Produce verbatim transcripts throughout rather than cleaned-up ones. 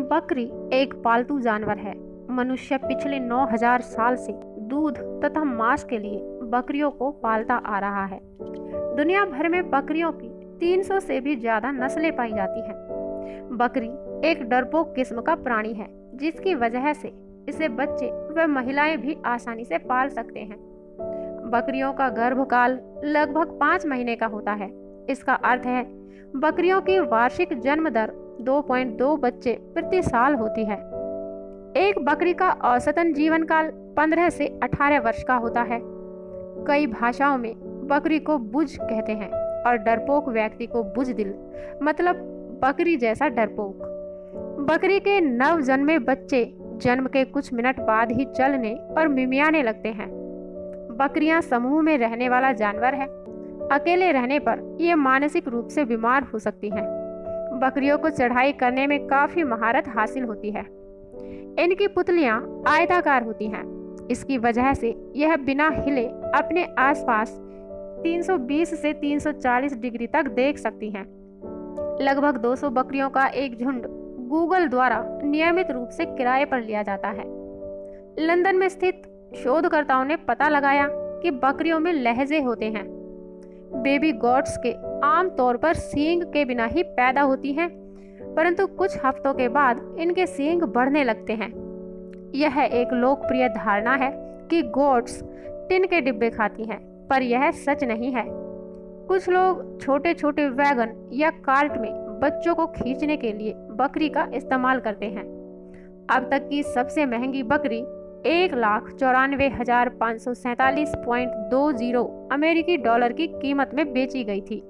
बकरी एक पालतू जानवर है। मनुष्य पिछले नौ हज़ार साल से दूध तथा मांस के लिए बकरियों को पालता आ रहा है। दुनिया भर में बकरियों की तीन सौ से भी ज्यादा नस्लें पाई जाती हैं। बकरी एक डरपोक किस्म का प्राणी है, जिसकी वजह से इसे बच्चे व महिलाएं भी आसानी से पाल सकते हैं। बकरियों का गर्भकाल लगभग पाँच महीने का होता है। इसका अर्थ है बकरियों की वार्षिक जन्म दर दो पॉइंट दो बच्चे प्रति साल होती है। एक बकरी का औसतन जीवन काल पंद्रह से अठारह वर्ष का होता है। कई भाषाओं में बकरी को बुझ कहते हैं और डरपोक व्यक्ति को बुज़दिल, मतलब बकरी जैसा डरपोक। बकरी के नव जन्मे बच्चे जन्म के कुछ मिनट बाद ही चलने और मिमियाने लगते हैं। बकरियां समूह में रहने वाला जानवर है। अकेले रहने पर ये मानसिक रूप से बीमार हो सकती हैं। बकरियों को चढ़ाई करने में काफी महारत हासिल होती है। इनकी पुतलियां आयताकार होती हैं। इसकी वजह से यह बिना हिले अपने आसपास तीन सौ बीस से तीन सौ चालीस डिग्री तक देख सकती हैं। लगभग दो सौ बकरियों का एक झुंड गूगल द्वारा नियमित रूप से किराए पर लिया जाता है। लंदन में स्थित शोधकर्ताओं ने पता लगाया कि बकरियों में लहजे होते हैं। बेबी गॉट्स के आम तौर पर सींग के बिना ही पैदा होती हैं, परंतु कुछ हफ्तों के बाद इनके सींग बढ़ने लगते हैं। यह एक लोकप्रिय धारणा है कि गोट्स टिन के डिब्बे खाती हैं, पर यह सच नहीं है। कुछ लोग छोटे छोटे वैगन या कार्ट में बच्चों को खींचने के लिए बकरी का इस्तेमाल करते हैं। अब तक की सबसे महंगी बकरी एक लाख चौरानवे हजार पाँच सौ सैतालीस पॉइंट दो जीरो अमेरिकी डॉलर की कीमत में बेची गई थी।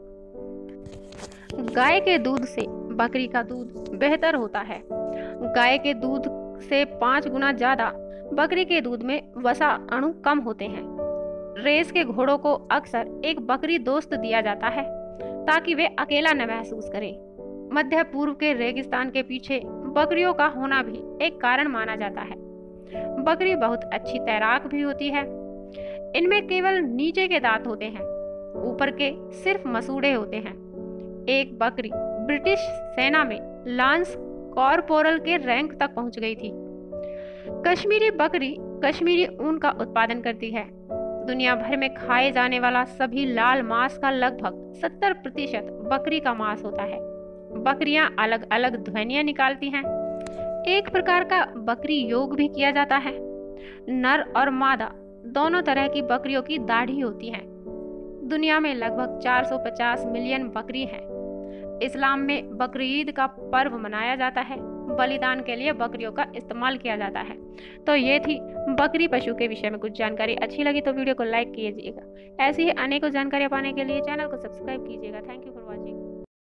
गाय के दूध से बकरी का दूध बेहतर होता है। गाय के दूध से पाँच गुना ज्यादा बकरी के दूध में वसा अणु कम होते हैं। रेस के घोड़ों को अक्सर एक बकरी दोस्त दिया जाता है ताकि वे अकेला न महसूस करें। मध्य पूर्व के रेगिस्तान के पीछे बकरियों का होना भी एक कारण माना जाता है। बकरी बहुत अच्छी तैराक भी होती है। इनमें केवल नीचे के दांत होते हैं, ऊपर के सिर्फ मसूड़े होते हैं। एक बकरी ब्रिटिश सेना में लांस कॉर्पोरल के रैंक तक पहुंच गई थी। कश्मीरी बकरी कश्मीरी ऊन का उत्पादन करती है। दुनिया भर में खाए जाने वाला सभी लाल मांस का लगभग सत्तर प्रतिशत बकरी का मांस होता है। बकरियां अलग अलग ध्वनियां निकालती हैं। एक प्रकार का बकरी योग भी किया जाता है। नर और मादा दोनों तरह की बकरियों की दाढ़ी होती है। दुनिया में लगभग चार सौ पचास मिलियन बकरी हैं। इस्लाम में बकरीद का पर्व मनाया जाता है। बलिदान के लिए बकरियों का इस्तेमाल किया जाता है। तो ये थी बकरी पशु के विषय में कुछ जानकारी। अच्छी लगी तो वीडियो को लाइक कीजिएगा। ऐसी ही अनेकों जानकारियां पाने के लिए चैनल को सब्सक्राइब कीजिएगा। Thank you.